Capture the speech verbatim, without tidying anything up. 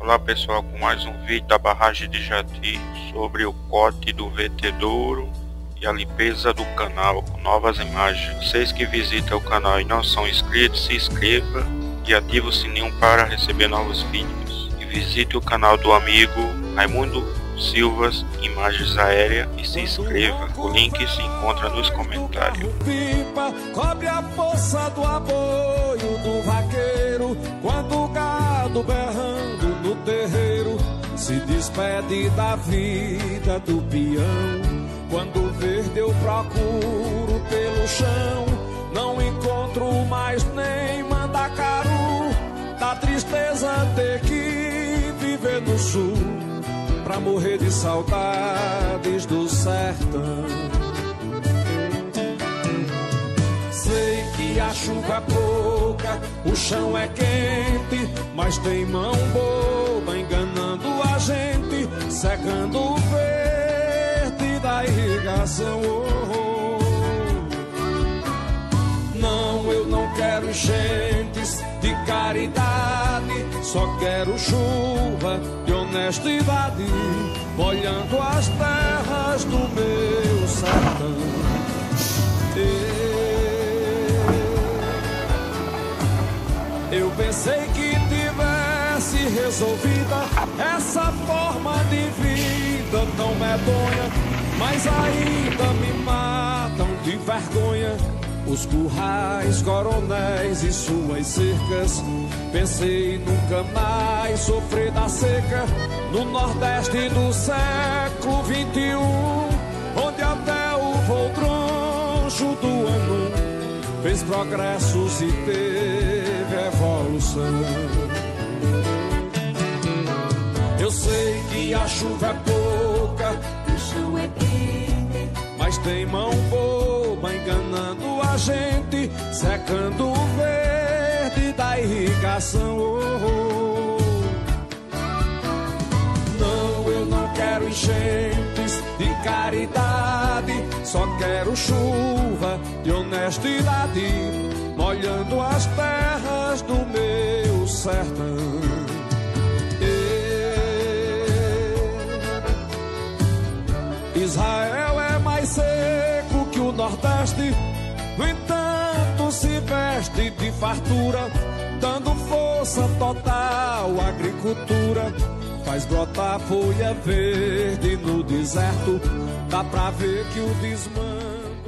Olá pessoal, com mais um vídeo da barragem de Jati sobre o corte do vertedouro e a limpeza do canal com novas imagens. Vocês que visitam o canal e não são inscritos, se inscreva e ative o sininho para receber novos vídeos. E visite o canal do amigo Raimundo Silvas Imagens Aéreas e se inscreva. O link se encontra nos comentários. Pipa cobre a força do apoio do vaqueiro quando o gado berrando no terreiro se despede da vida do peão. Quando verde eu procuro pelo chão, não encontro mais nem mandacaru. Da tristeza ter que viver no sul pra morrer de saudades do sertão. Sei que a chuva é pouca, o chão é quente, mas tem mão boba enganando a gente, secando o verde da irrigação. Oh, oh. Não, eu não quero enchentes de caridade, só quero chuva de honestidade, molhando as terras do meu sertão. Eu pensei que tivesse resolvida essa forma de vida tão medonha, mas ainda me matam de vergonha os currais, coronéis e suas cercas. Pensei nunca mais sofrer da seca no Nordeste do século vinte e um, onde até o Voltroncho do ano fez progressos e teve evolução. Eu sei que a chuva é pouca, o chão é quente, mas tem mão boba enganando a gente, secando o verde da irrigação. Oh, oh. Não, eu não quero enchentes de caridade, só quero chuva de honestidade, molhando as terras do meu sertão. Israel é mais seco que o Nordeste, no entanto se veste de fartura, dando força total à agricultura. Faz brotar folha verde no deserto, dá pra ver que o desmando